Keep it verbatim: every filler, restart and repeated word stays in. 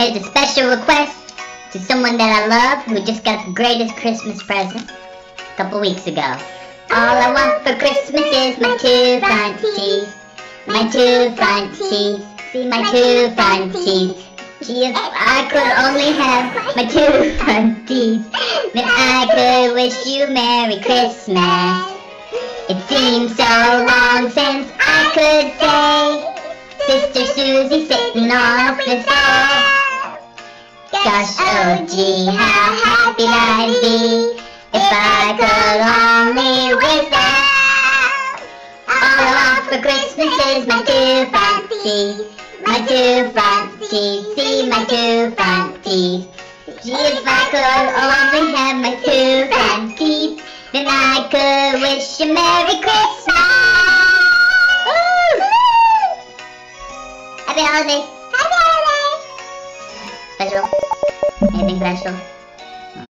Here's a special request to someone that I love who just got the greatest Christmas present a couple weeks ago. All I want for Christmas is my two front teeth. My two front teeth. See my two front teeth. Gee, if I could only have my two front teeth, then I could wish you Merry Christmas. It seems so long since I could say Sister Susie sitting off the floor. Gosh, oh gee, how happy I'd be if I could only wish that. All I want for Christmas is my two front teeth. My two front teeth, see my two front teeth. Gee, if I could only have my two front teeth, then I could wish you Merry Christmas! Woo! Happy holidays! Happy holidays! Special? Anything special?